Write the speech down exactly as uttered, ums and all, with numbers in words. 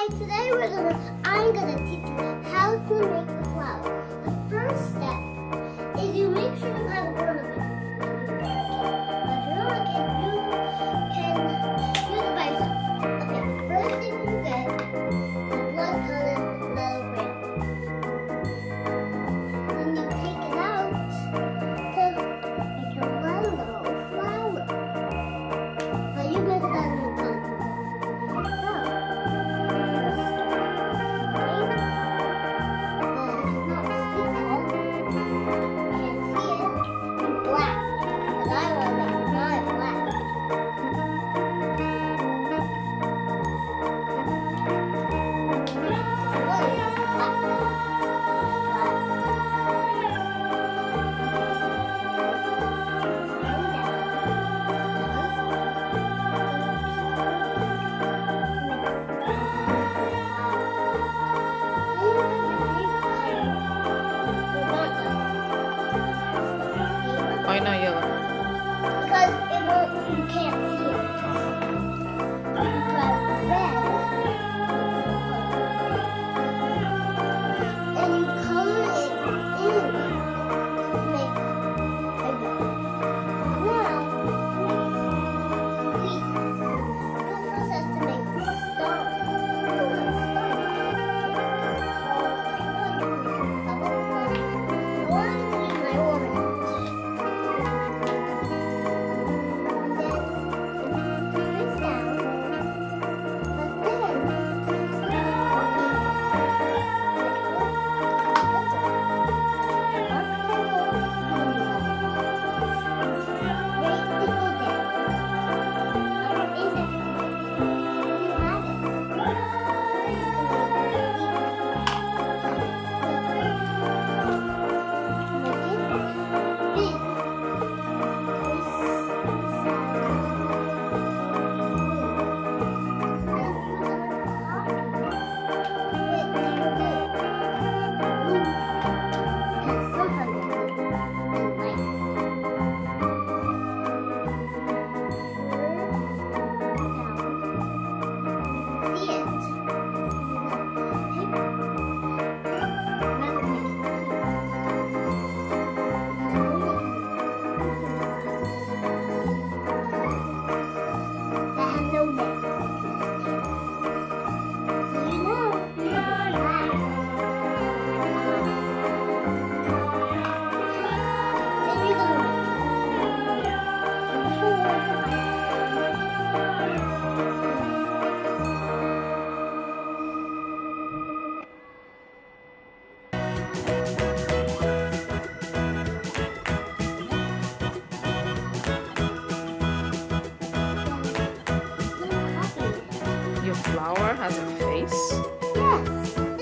Hi, today we're gonna, I'm gonna teach you how to make a flower. The first step is you make sure you have an ornament. If you don't like it, you can use it by yourself. Okay, first thing you get is blood colored little crayon. Then you take it out to make your one little flower. But you make it out of your color. Why not yellow? Because it won't, you can't see it. But red, and you color it in to make a bow. Now, we first have to make the star. One is my ornament. Your flower has a face? Yes.